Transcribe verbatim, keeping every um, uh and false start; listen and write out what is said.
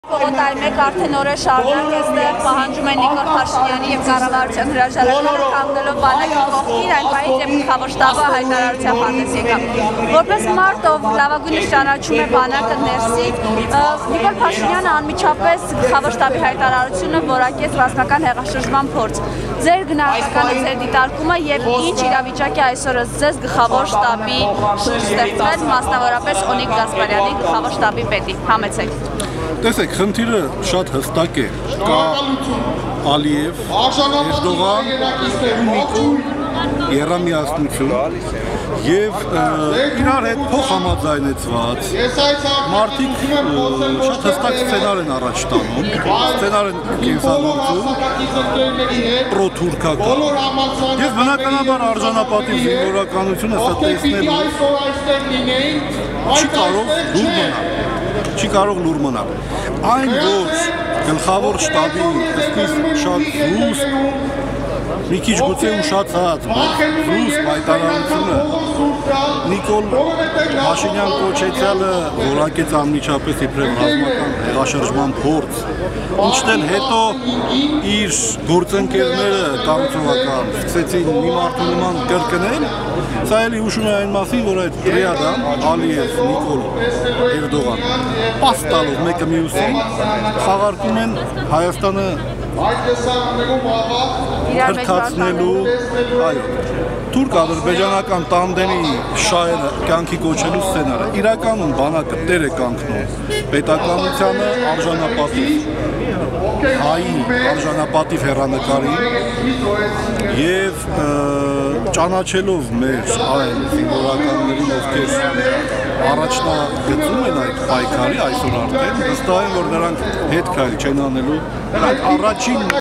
Պողոտայի մեկ արդեն օրեր շարունակ այստեղ պահանջում են Նիկոլ Փաշինյանի եւ կառավարության հրաժարականը կանգնելով բանակի կողքին, այն պահից երբ գլխավոր շտաբը հայտարարությամբ հանդես եկավ։ Որպես մարդ, ով լավագույնս ճանաչում է բանակը ներսից, Նիկոլ Փաշինյանը անմիջապես գլխավոր շտաբի հայտարարությունը որակեց ռազմական հեղաշրջման փորձ։ Ձեր գնահատականը, ձեր դիտարկումը եւ ինչ իրավիճակի այսօր ձեզ գլխավոր շտաբի շուրջ ստեղծվել, մասնավորապես Օնիկ Գասպարյանի գլխավոր շտաբի պետի։ Համեցեք։ Տեսեք, խնդիրը շատ հստակ է, կա Ալիև, Էրդողան, Նիկոլ, Երամիասնություն և իրար հետ փոխհամաձայնեցված մարդիկ շատ հստակ սցենար են առաջ տանում, սցենար են կենսագործում, պրոթուրքական և բնականաբար արժանապատիվ զինվորականությունը սա տեսնելու չի կարող լուր մնալ։ Չի կարող լուր մնալ։ Այն, որ գլխավոր շտաբի ըստիս շատ զուսպ, մի քիչ գուցե ուշացած, զուսպ հայտարարությունը Նիկոլ Փաշինյան կոչեցյալը որակեց անմիջապես իբրև ռազմական հեղաշրջման փորձ, ինչն էլ հետո իր գործընկերները կառուցողական սկսեցին մի մարդու նման կրկնել, սա էլի հուշում է այն մասին, որ այդ տրիադան Ալիև, Նիկոլ, Էրդողան պաս տալով մեկը մյուսին խաղարկում են Հայաստանը քրթացնելու, այո, թուրք-ադրբեջանական տանդեմի շահերը կյանքի կոչելու սցենարը։ Իրականում բանակը տեր է կանգնում պետականությանը, արժանապատիվ հայի արժանապատիվ հեռանկարին և ճանաչելով մեր այն զինվորականներին, ովքեր առաջնագծում են այդ պայքարի այսօր արդեն, վստահ եմ, որ նրանք հետ քայլ չեն անելու, նրանք առաջին